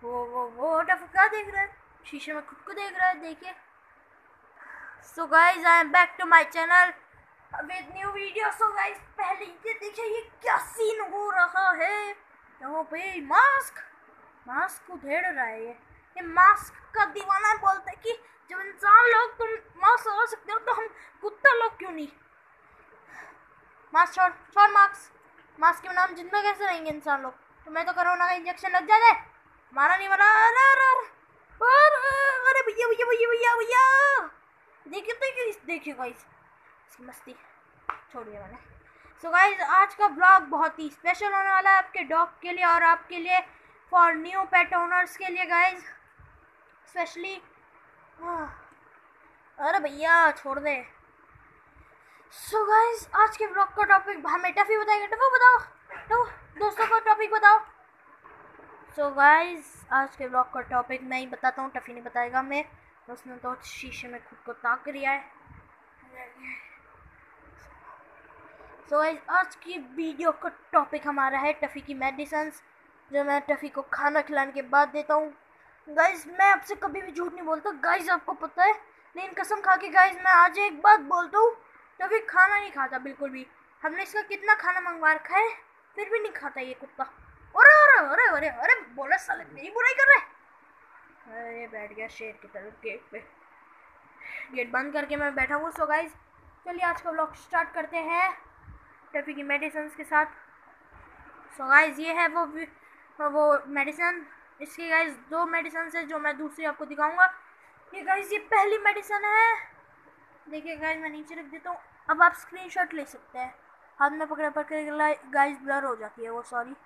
वो टफ क्या देख रहा है? शीशे में खुद को देख रहा है, देखिए। So guys I am back to my channel with new video. So guys पहले ये देखिए ये क्या सीन हो रहा है। यहाँ पे मास्क उधेड़ रहा है। ये मास्क का दीवाना बोलता है कि जब इंसान लोग तुम मास्क लगा सकते हो तो हम कुत्ता लोग क्यों नहीं। मास्क छोड़ मास्क के नाम जिंदा कैसे रहेंगे इंसान लोग। तुम्हें तो कोरोना का इंजेक्शन लग जाता है, मारा नहीं मरा। अरे भैया भैया भैया भैया भैया देखिए गाइस इसकी मस्ती छोड़िए मैंने। सो गाइस आज का ब्लॉग बहुत ही स्पेशल होने वाला है आपके डॉग के लिए और आपके लिए, फॉर न्यू पेट ओनर्स के लिए गाइस स्पेशली। अरे भैया छोड़ दे। सो गाइस आज के ब्लॉग का टॉपिक हमें टफी बताएगा। टफी बताओ तो दोस्तों को टॉपिक बताओ। सो गाइस आज के ब्लॉग का टॉपिक मैं ही बताता हूँ, टफी नहीं बताएगा। उसने तो शीशे में खुद को ताक रिया है। सो गाइस आज की वीडियो का टॉपिक हमारा है टफी की मेडिसिन्स, जो मैं टफी को खाना खिलाने के बाद देता हूँ। गाइस मैं आपसे कभी भी झूठ नहीं बोलता गाइस, आपको पता है, लेकिन कसम खा के गाइस मैं आज एक बात बोलता हूँ, टफी खाना नहीं खाता बिल्कुल भी। हमने इसका कितना खाना मंगवा रखा है फिर भी नहीं खाता ये कुत्ता। अरे अरे अरे अरे अरे बोला साले मेरी बुराई कर रहा है। अरे बैठ गया शेर की तरह गेट पे, गेट बंद करके मैं बैठा हूँ। सो गाइस चलिए आज का व्लॉग स्टार्ट करते हैं टफी की मेडिसिन के साथ। सो गाइस ये है वो मेडिसिन। इसकी गाइस दो मेडिसिन है जो मैं दूसरी आपको दिखाऊंगा। ये गाइस ये पहली मेडिसिन है, देखिए गाइस मैं नीचे रख देता हूँ। अब आप स्क्रीनशॉट ले सकते हैं, हाथ में पकड़ गाइस ब्लर हो जाती है वो, सॉरी।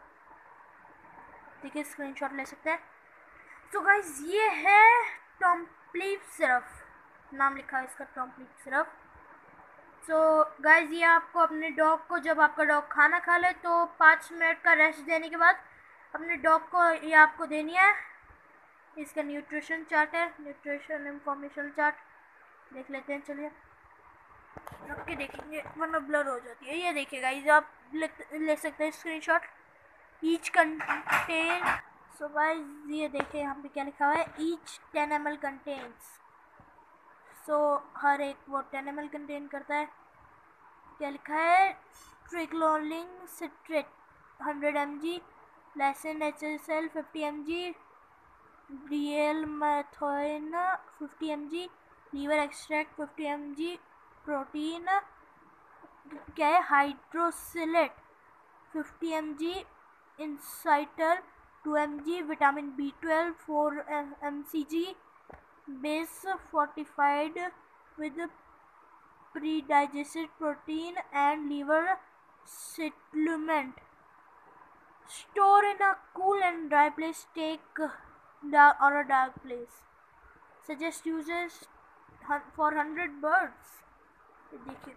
देखिए स्क्रीनशॉट ले सकते हैं। तो गाइस ये है टॉम्प्लीप सिरप, नाम लिखा है इसका टॉम्प्लीप सिरप। सो गाइस ये आपको अपने डॉग को, जब आपका डॉग खाना खा ले तो 5 मिनट का रेस्ट देने के बाद अपने डॉग को ये आपको देनी है। इसका न्यूट्रिशन चार्ट है, न्यूट्रिशन इंफॉर्मेशन चार्ट देख लेते हैं। चलिए रख के देखेंगे वरना ब्लर हो जाती है। ये देखिए गाइस आप ले सकते हैं screenshot. Each contain, so guys ये देखिए यहाँ पे क्या लिखा हुआ है, ईच 10 ml कंटेन्स। सो हर एक वो 10 ml कंटेन करता है। क्या लिखा है, tricholine citrate 100 mg, lysine HSL 50 mg, ब्रियल methionine 50 mg, liver extract 50 mg, protein क्या है, हाइड्रोसिलेट 50 mg, इंसाइटर 2 mg, vitamin B12 4 mcg, base fortified with pre-digested protein and liver supplement. Store in a cool and dry place. Take or a dark place. Suggest uses for 100 birds. देखिए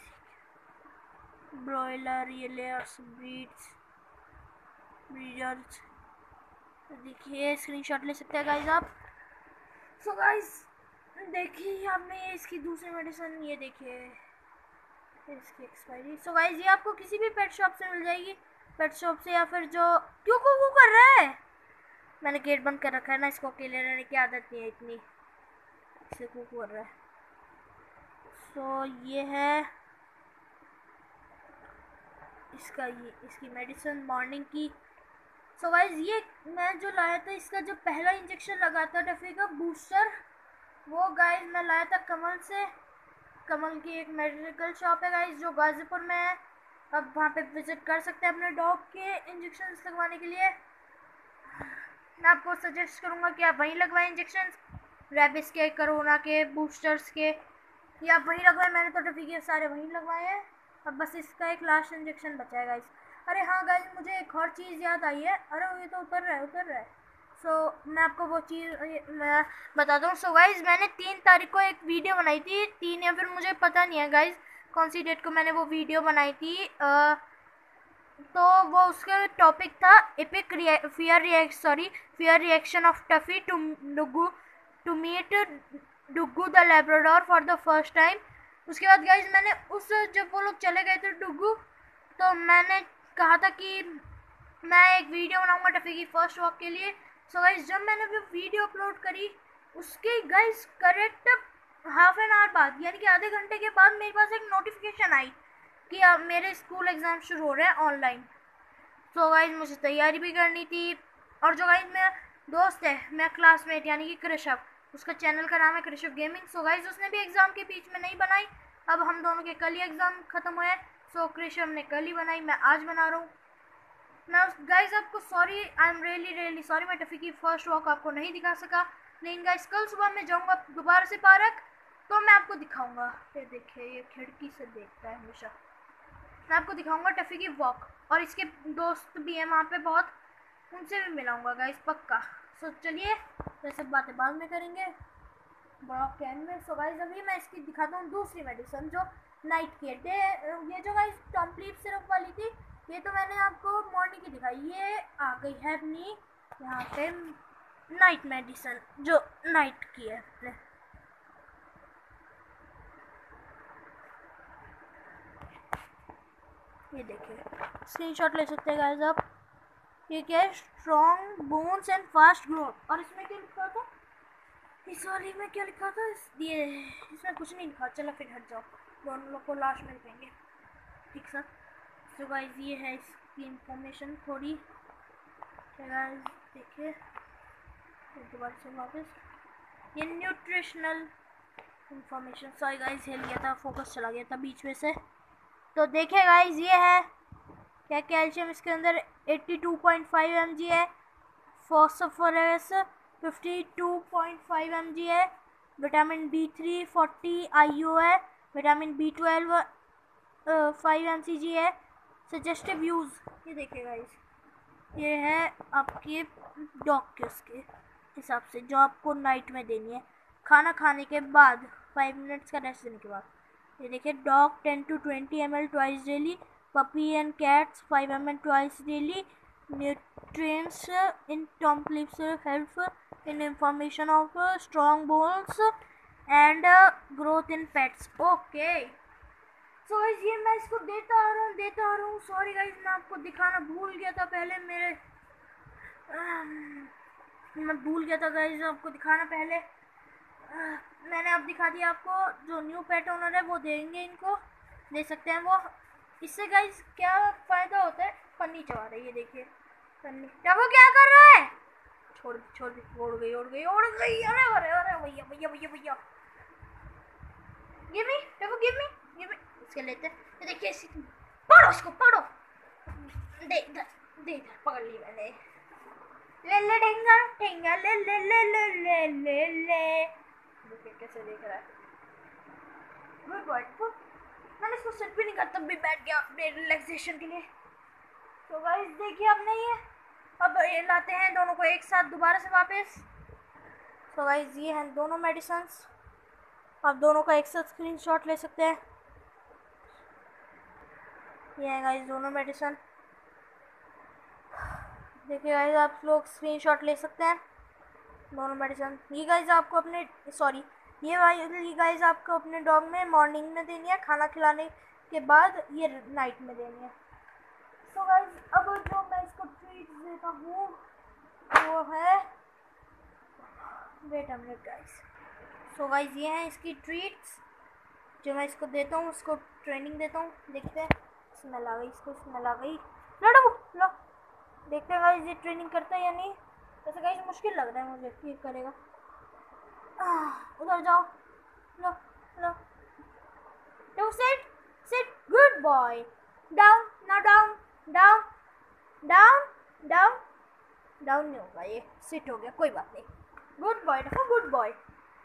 broiler, ये layers, breeders, देखिए screenshot ले सकते हैं guys आप। So guys देखिए आपने इसकी दूसरी मेडिसिन, ये देखिए इसकी एक्सपायरी। सो गाइस ये आपको किसी भी पेट शॉप से मिल जाएगी, पेट शॉप से, या फिर जो क्यों को कर रहा है, मैंने गेट बंद कर रखा है ना, इसको अकेले रहने की आदत नहीं है इतनी, इससे को कर रहा है। सो ये है इसकी मेडिसिन मॉर्निंग की। सो गाइस ये मैं जो लाया था, इसका जो पहला इंजेक्शन लगा था टफी का बूस्टर, वो गाइस मैं लाया था कमल से। कमल की एक मेडिकल शॉप है गाइस जो गाजीपुर में है, अब वहाँ पे विजिट कर सकते हैं अपने डॉग के इंजेक्शन लगवाने के लिए। मैं आपको सजेस्ट करूँगा कि आप वहीं लगवाएं इंजेक्शन, रेबिस के, कोरोना के, बूस्टर्स के, या आप वहीं लगवाएं। मैंने तो टफी के सारे वहीं लगवाए हैं, अब बस इसका एक लास्ट इंजेक्शन बचा है गाइस। अरे हाँ गाइस मुझे एक और चीज़ याद आई है, अरे ये तो उतर रहा है। सो मैं आपको वो चीज़ मैं बताता हूँ। सो गाइस मैंने 3 तारीख को एक वीडियो बनाई थी, 3 या फिर मुझे पता नहीं है गाइस कौन सी डेट को मैंने वो वीडियो बनाई थी। तो वो उसका टॉपिक था epic fear reaction of Tuffy to meet Duggu the labrador for the first time. उसके बाद गाइस मैंने जब वो लोग चले गए थे डुग्गू, तो मैंने कहा था कि मैं एक वीडियो बनाऊंगा टफी की फर्स्ट वॉक के लिए। सो गाइस जब मैंने वो वीडियो अपलोड करी उसके guys correct half an hour बाद यानी कि आधे घंटे के बाद मेरे पास एक नोटिफिकेशन आई कि अब मेरे स्कूल एग्ज़ाम शुरू हो रहे हैं ऑनलाइन। सो गाइस मुझे तैयारी भी करनी थी, और जो गाइस मेरा दोस्त है, मेरा क्लासमेट यानी कि कृषभ, उसका चैनल का नाम है कृषभ गेमिंग। सो गाइस उसने भी एग्ज़ाम के बीच में नहीं बनाई, अब हम दोनों के कल ही एग्ज़ाम ख़त्म हुए। सो कृषभ ने कल ही बनाई, मैं आज बना रहा हूँ। मैं गाइस आपको sorry, I am really sorry, मैं टफ़ी की फर्स्ट वॉक आपको नहीं दिखा सका, लेकिन गाइस कल सुबह मैं जाऊँगा दोबारा से पार्क तो मैं आपको दिखाऊँगा। ये देखिए ये खिड़की से देखता है हमेशा। मैं आपको दिखाऊँगा टफ़ी की वॉक, और इसके दोस्त भी हैं वहाँ पे बहुत, उनसे भी मिलाऊँगा गाइस पक्का। सो चलिए ये सब बातें बाद में करेंगे ब्लॉग के एंड में। सो गाइस अभी मैं इसकी दिखाता हूँ दूसरी मेडिसिन जो नाइट की है। ये जो गाइस टॉम्प्लीप सिरप वाली थी ये तो मैंने आपको मॉर्निंग की दिखाई, ये आ गई है अपनी यहाँ पे नाइट मेडिसिन जो नाइट की है। ये देखिए स्क्रीनशॉट ले सकते हैं गाइस आप। ये क्या है, strong bones and fast growth, और इसमें क्या लिखा था, इस वाली में क्या लिखा था, ये इसमें कुछ नहीं लिखा। चलो फिर हट जाओ, दोनों लोग को लास्ट में लिखेंगे ठीक सर। सो गाइस ये है इसकी इंफॉर्मेशन थोड़ी, गाइस देखिए दोबारा से वापस ये न्यूट्रिशनल इंफॉर्मेशन। सॉरी गाइस हिल गया था, फोकस चला गया था बीच में से। तो देखिए गाइस ये है क्या, कैल्शियम इसके अंदर 82.5 mg है, फॉस्फोरस 52.5 mg है, विटामिन B3 40 IU है, विटामिन B12 5 mcg है। सजेस्टिव यूज़ ये देखिए गाइस, ये है आपके डॉक्टर्स के हिसाब से जो आपको नाइट में देनी है खाना खाने के बाद 5 मिनट्स का रेस्ट देने के बाद। ये देखिए dog 10 to 20 ml twice daily, puppy and cats 5 ml twice daily. Nutrients in Tomplips help in information of strong bones and growth in pets. Okay. So guys ये मैं इसको देता आ रहा हूँ। सॉरी गाइस मैं आपको दिखाना भूल गया था पहले, मैं भूल गया था गाइस आपको दिखाना पहले। मैंने अब दिखा दिया आपको। जो न्यू पेट ओनर है वो देंगे, इनको दे सकते हैं वो। इससे गाइस क्या फ़ायदा होता है, पन्नी चबा रही है देखिए पन्नी। क्या वो क्या कर रहा है, छोड़ दी उड़ गई। अरे अरे अरे भैया भैया भैया भैया गिव मी इसके लेते हैं। ये देखिए पकड़ो इसको, पकड़ो, दे पकड़ ली मैंने। ले ढेंगा ले देखिए कैसे देख रहा है। Good boy. मैंने इसको सेट भी नहीं करा तब भी बैठ गया अपने रिलैक्सेशन के लिए। तो गाइस देखिए अब नहीं है, अब ये लाते हैं दोनों को एक साथ दोबारा से वापस। तो गाइस ये हैं दोनों मेडिसिन्स, आप दोनों का एक साथ स्क्रीनशॉट ले सकते हैं। ये है गाइस दोनों मेडिसिन, देखिए गाइस आप लोग स्क्रीनशॉट ले सकते हैं दोनों मेडिसिन। ये गाइस आपको अपने ये वाली गाइस आपको अपने डॉग में मॉर्निंग में देनी है खाना खिलाने के बाद, ये नाइट में देनी है। सो गाइस अब जो मैं इसको ट्रीट देता हूँ वो है, wait a minute guys. So guys ये हैं इसकी ट्रीट्स जो मैं इसको देता हूँ, उसको ट्रेनिंग देता हूँ। देखते हैं स्मेल आ गई, इसको स्मेल आ गई। लो देखते हैं गाइस ये ट्रेनिंग करता है या नहीं। वैसे गाइस मुश्किल लग रहा है मुझे ये करेगा। उधर जाओ, लो sit good boy, down now down नहीं होगा, ये सिट हो गया, कोई बात नहीं। गुड बॉय देखो, गुड बॉय।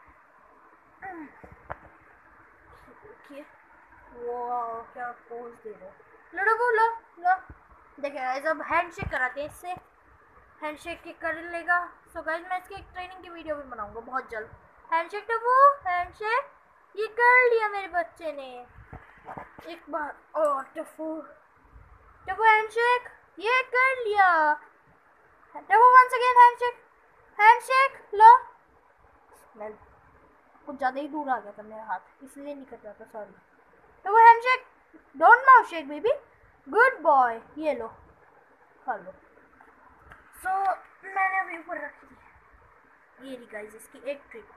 देखिए वो क्या पोज दे रहे, लो देखिए गाइस अब हैंडशेक कराते हैं इससे, हैंडशेक कर लेगा। सो गाइस मैं इसकी एक ट्रेनिंग की वीडियो भी बनाऊंगा बहुत जल्द। हैंडशेक टप्पू, हैंडशेक, ये कर लिया मेरे बच्चे ने एक बार। और टप्पू हैंडशेक, ये कर लिया। टप्पू वंस अगेन हैंडशेक लो। स्मेल कुछ ज़्यादा ही दूर आ गया था मेरा हाथ, इसलिए नहीं कर रहा था, sorry. Tappu handshake, don't mouth shake baby, good boy, ये लो खा लो। सो मैंने हमें ऊपर रखी है। ये रही गाइस इसकी एक ट्रिक।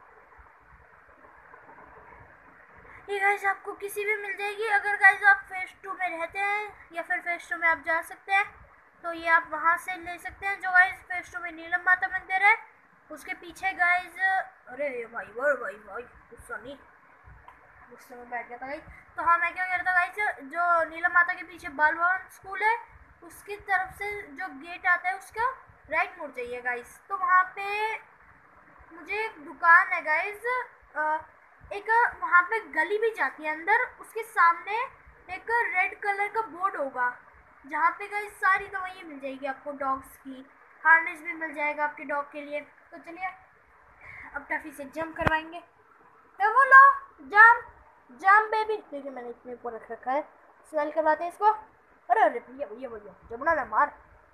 ये गाइस आपको किसी भी मिल जाएगी। अगर गाइस आप फेज 2 में रहते हैं या फिर फेज 2 में आप जा सकते हैं तो ये आप वहाँ से ले सकते हैं। जो गाइस फेज 2 में नीलम माता मंदिर है उसके पीछे गाइस, अरे भाई गुस्सा नहीं, गुस्से में बैठ गया था गाइस। तो हाँ मैं क्या कह रहा था गाइस, जो नीलम माता के पीछे बाल भवन स्कूल है उसकी तरफ से जो गेट आता है उसका राइट मुड़ जाइए गाइस। तो वहाँ पे मुझे एक दुकान है गाइस, एक वहाँ पे गली भी जाती है अंदर, उसके सामने एक रेड कलर का बोर्ड होगा जहाँ पे गाइस सारी दवाइयाँ मिल जाएगी आपको। डॉग्स की हार्नेस भी मिल जाएगा आपके डॉग के लिए। तो चलिए अब टफी से जंप करवाएंगे। तो बोलो जंप जंप बेबी। देखिए मैंने इतने ऊपर रख रखा है, स्मेल करवाते हैं इसको। अरे अरे भैया भैया भैया जमुना ना मार।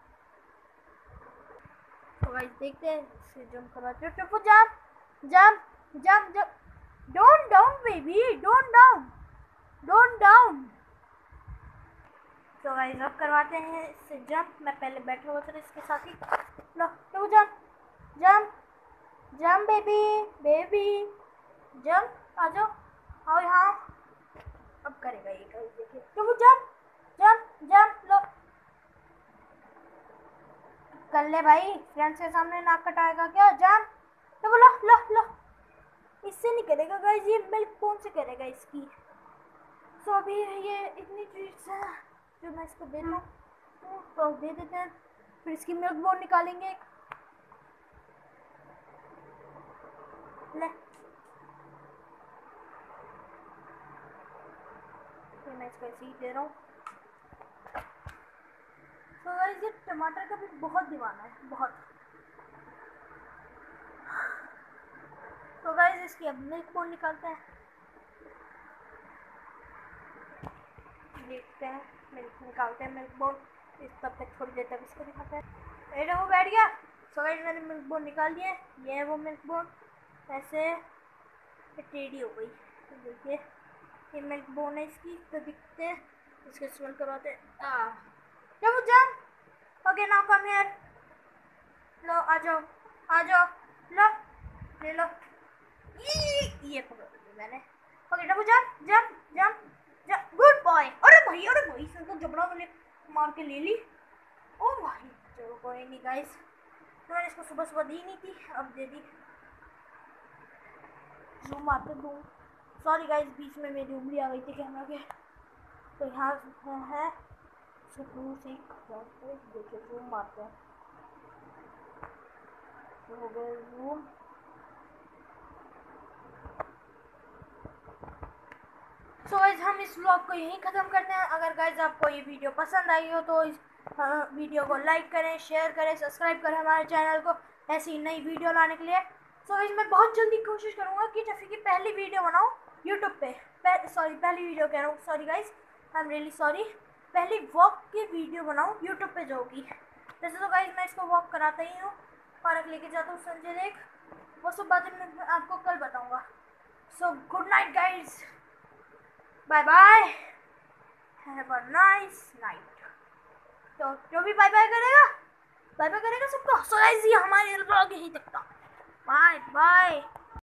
तो गाइस देखते हैं इससे जंप करवाते हैं। Tappu jump jump jump jump. Don't down baby, don't down, don't down. तो गाइस अब करवाते हैं इससे जंप। मैं पहले बैठा हुआ था इसके साथ ही। लो Tappu jump jump jump baby baby jump. आ जाओ, आओ यहाँ। अब करेगा ये गाइस, देखिए टप्पू जंप जंप जंप। लो कर ले भाई, फ्रेंड्स के सामने नाक कटाएगा क्या? जंप। तो बोलो लो लो, इससे नहीं करेगा गाइस, ये मिल्क बोन से करेगा इसकी। सो अभी ये इतनी ट्रीट्स है जो मैं इसको देता हूँ, तो दे देते हैं। फिर इसकी मिल्क बोन निकालेंगे एक। ले तो मैं इसको ऐसे ही दे रहा हूँ। तो गाइस ये टमाटर का भी बहुत दीवाना है, बहुत। तो गाइस इसकी अब मिल्क बोन निकालते हैं, देखते हैं मिल्क निकालते हैं मिल्क बोन। इस तब तक थोड़ी देर तक इसको दिखाते हैं। ये वो बैठ गया। सो गाइस मैंने मिल्क बोन निकाल दिया। ये है वो मिल्क बोन, ऐसे टेढ़ी हो गई। तो देखिए ये मिल्क बोन है इसकी। तो दिखते हैं, इसके स्मेल करवाते हैं। क्या वो jump. Okay now come here. लो आ जाओ आ जाओ, लो ले लो। ये पकड़ लिया मैंने। ओके डबू jump jump jump jump. Good boy. अरे भाई इसने तो जबड़ा मैंने मार के ले ली। ओ भाई चलो कोई नहीं गाइस, तो मैंने इसको सुबह सुबह दी नहीं थी, अब दे दी। जूम आते दूँ। सॉरी गाइस बीच में मेरी उंगली आ गई थी कैमरा के। तो यहाँ है दूर से देखिए जूम मारते हैं। तो हो गया जूम। सो गाइस हम इस व्लॉग को यहीं ख़त्म करते हैं। अगर गाइस आपको ये वीडियो पसंद आई हो तो इस वीडियो को लाइक करें, शेयर करें, सब्सक्राइब करें हमारे चैनल को ऐसी नई वीडियो लाने के लिए। सो गाइस मैं बहुत जल्दी कोशिश करूँगा कि टफी की पहली वीडियो बनाऊँ यूट्यूब पे। पहली वीडियो कह रहा हूँ, sorry guys, I am really sorry. पहली वॉक की वीडियो बनाऊँ यूट्यूब पे जो होगी। वैसे तो गाइस मैं इसको वॉक कराता ही हूँ, पार्क लेके जाता हूँ संजय लेक। वो सब बातें मैं आपको कल बताऊँगा। So good night guys, bye bye, have a nice night. तो जो भी बाय बाय करेगा सबको। सो गाइस ये हमारे व्लॉग यहीं तक था। Bye bye.